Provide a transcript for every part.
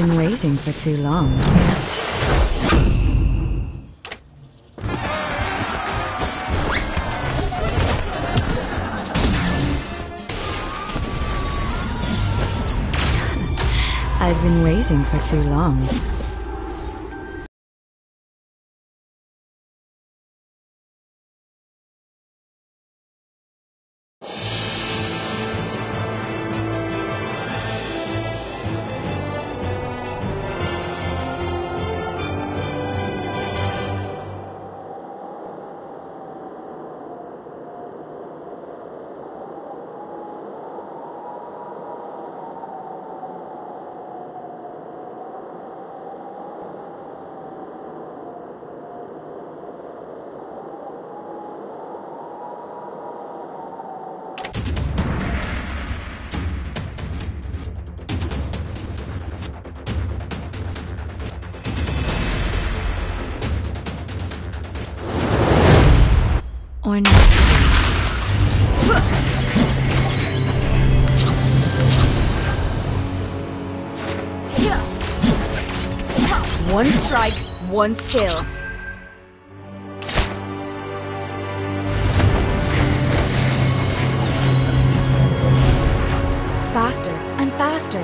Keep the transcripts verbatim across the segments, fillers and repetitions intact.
been waiting for too long. I've been waiting for too long. Or not. One strike, one skill. Faster and faster.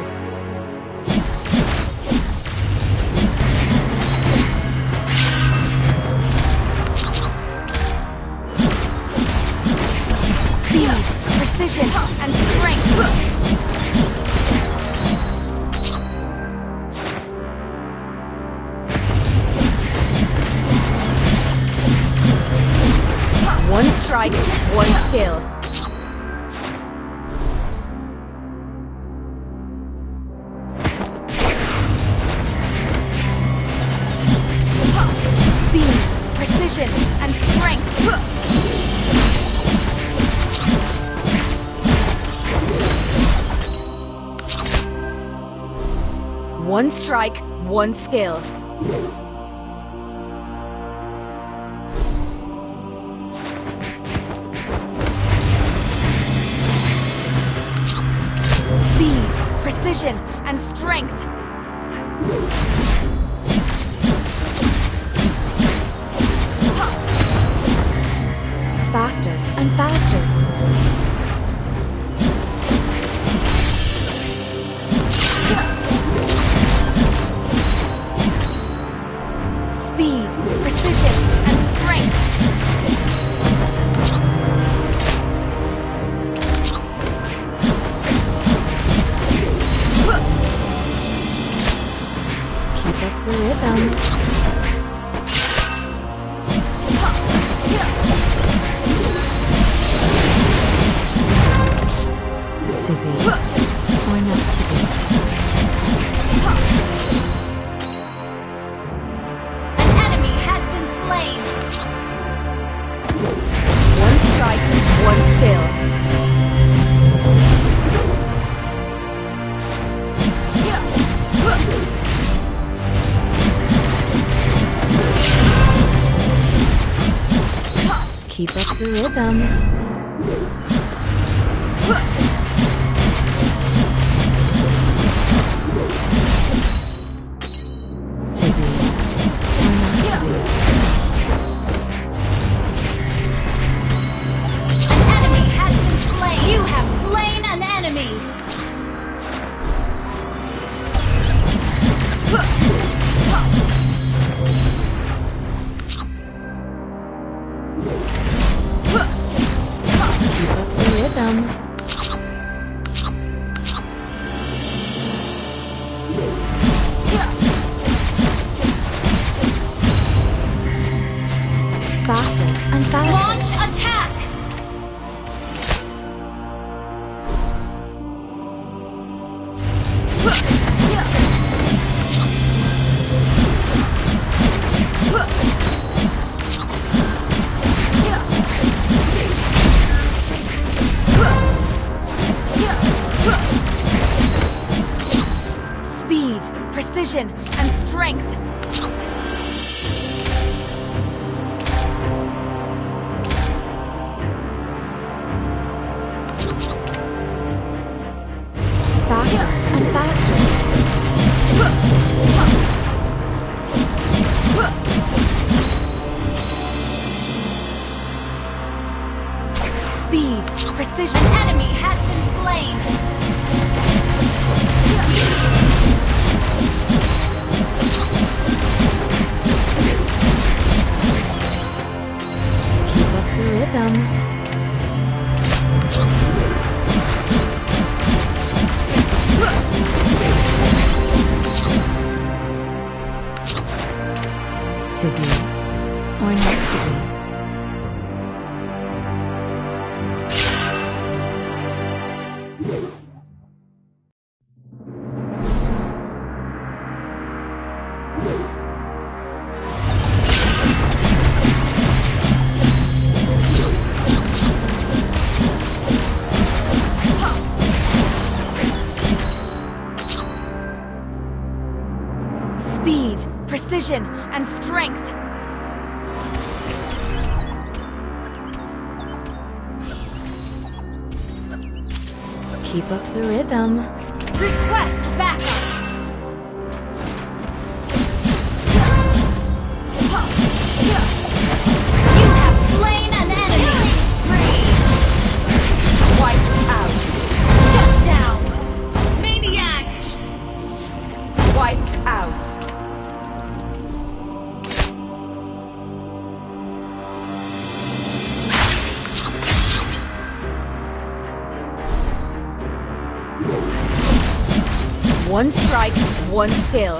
Precision and strength. One strike, one skill. Speed, precision, and strength. One strike, one skill. Speed, precision, and strength. Faster and faster. Speed, precision, and strength. Keep up the rhythm. To be or not to be. One strike, one skill. Keep up the rhythm. To be or not to be. You have slain an enemy! Keep up the rhythm. Faster and faster. Launch attack! Speed, precision, and strength. Faster and faster. precision. An enemy has been slain. Keep up the rhythm. To be or not to be. Speed, precision, and strength. Keep up the rhythm. Request backup. You have slain an enemy. Spree. Wiped out. Shut down. Maniac. Wiped out. One strike, one skill.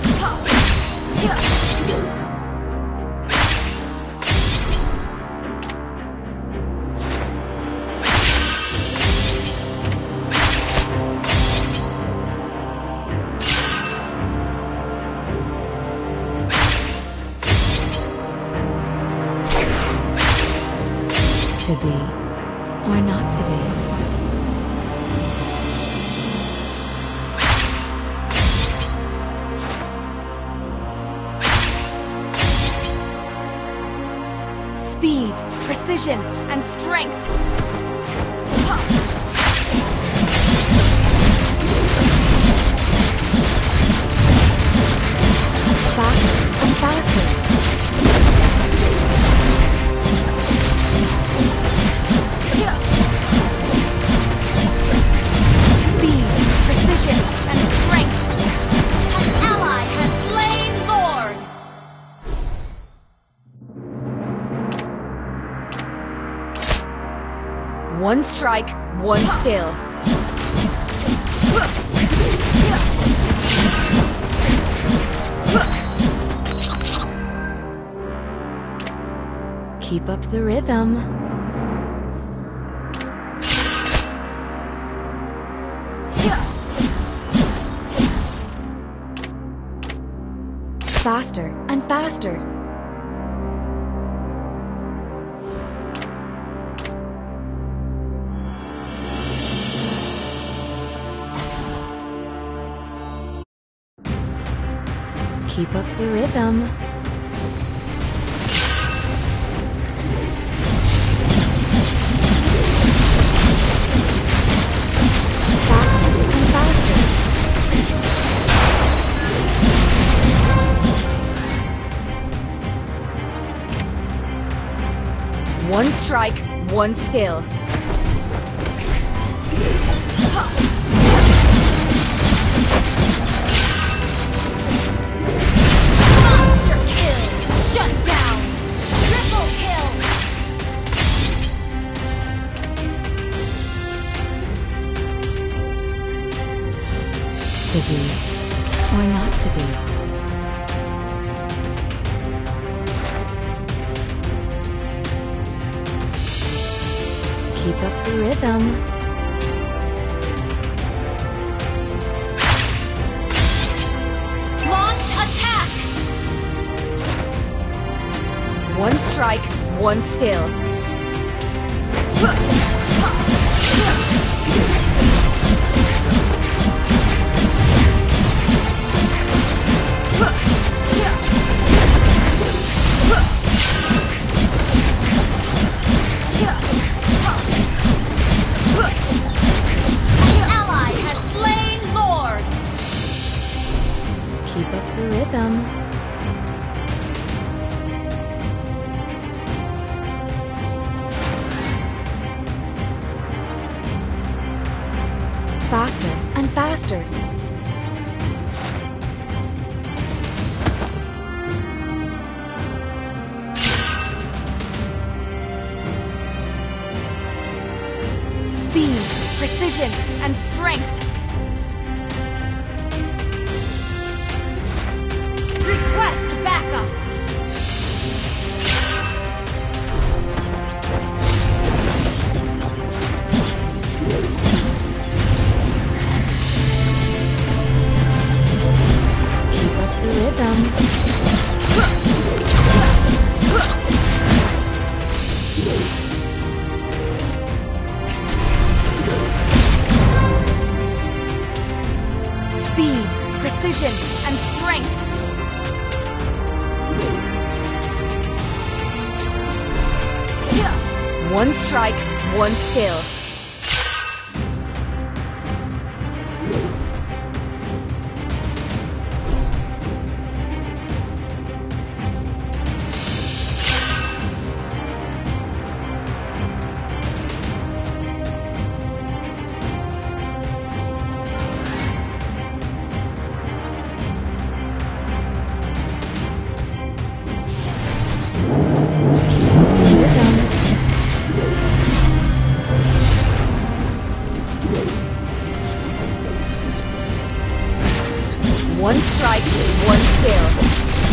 To be or not to be. Speed, precision, and strength. Faster and faster. Speed, precision, and strength. An ally has slain Lord. One strike, one skill. Keep up the rhythm. Faster and faster. Keep up the rhythm. Faster and faster. One strike, one skill. Monster kill. Shut down. Triple kill. To be or not to be. Keep up the rhythm. Launch attack. One strike, one skill. An ally has slain Lord. Keep up the rhythm. Faster! Speed, precision, and strength! Request backup! Keep up the rhythm. Speed, precision, and strength! One strike, one skill. One strike, one skill.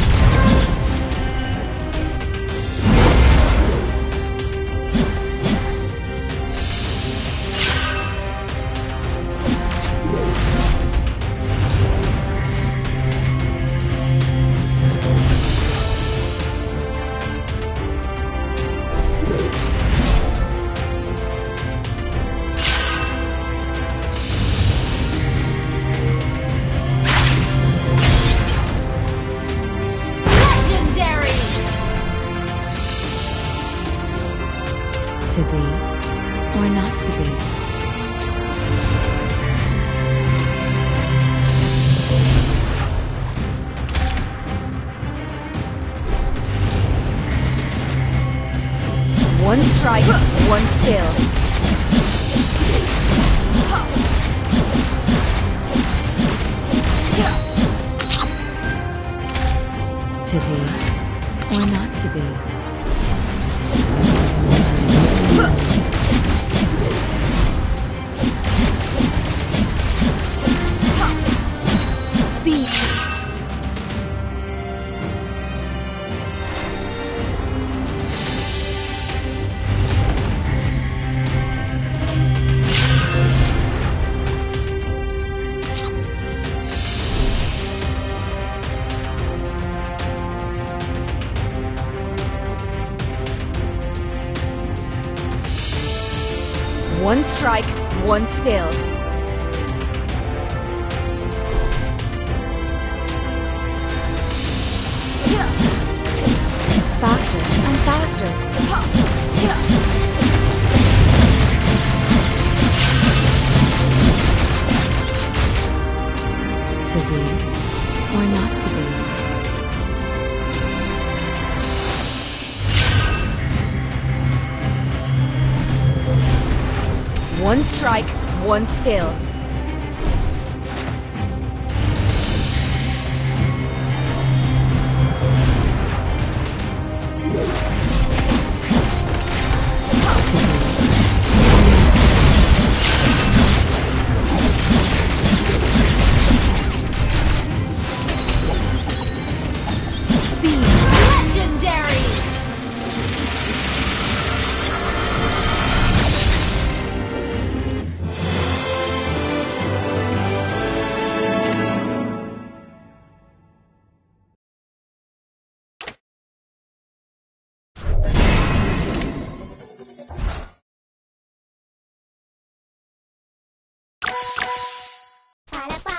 To be or not to be. One strike, one skill. To be or not to be. Speed. One strike, one skill. Faster and faster. To be or not to be. One strike, one skill. Speed. Legendary! Para